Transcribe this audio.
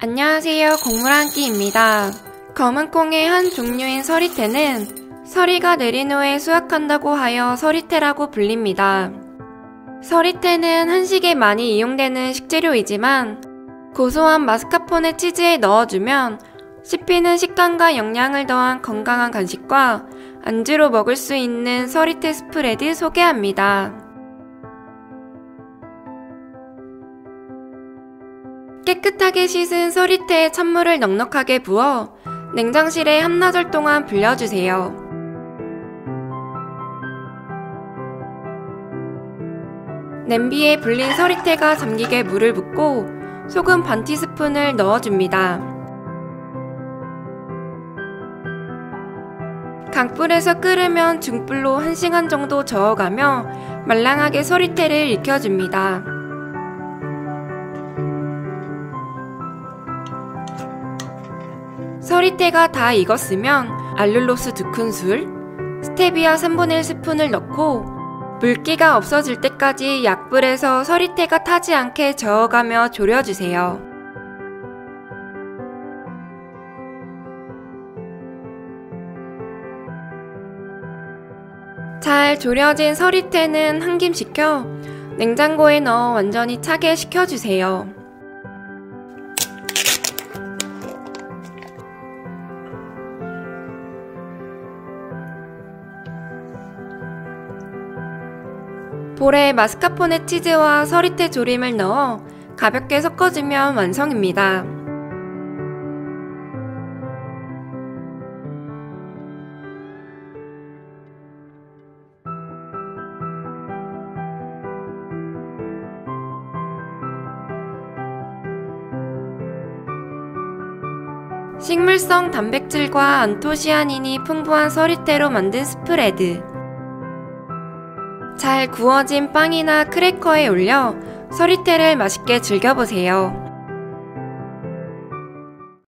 안녕하세요. 곡물 한 끼입니다. 검은콩의 한 종류인 서리태는 서리가 내린 후에 수확한다고 하여 서리태라고 불립니다. 서리태는 한식에 많이 이용되는 식재료이지만 고소한 마스카포네 치즈에 넣어주면 씹히는 식감과 영양을 더한 건강한 간식과 안주로 먹을 수 있는 서리태 스프레드 소개합니다. 깨끗하게 씻은 서리태에 찬물을 넉넉하게 부어 냉장실에 한나절 동안 불려주세요. 냄비에 불린 서리태가 잠기게 물을 붓고 소금 반 티스푼을 넣어줍니다. 강불에서 끓으면 중불로 1시간 정도 저어가며 말랑하게 서리태를 익혀줍니다. 서리태가 다 익었으면 알룰로스 2큰술, 스테비아 3분의 1 스푼을 넣고 물기가 없어질 때까지 약불에서 서리태가 타지 않게 저어가며 졸여주세요. 잘 졸여진 서리태는 한 김 식혀 냉장고에 넣어 완전히 차게 식혀주세요. 볼에 마스카포네 치즈와 서리태 조림을 넣어 가볍게 섞어주면 완성입니다. 식물성 단백질과 안토시아닌이 풍부한 서리태로 만든 스프레드. 잘 구워진 빵이나 크래커에 올려 서리태를 맛있게 즐겨보세요.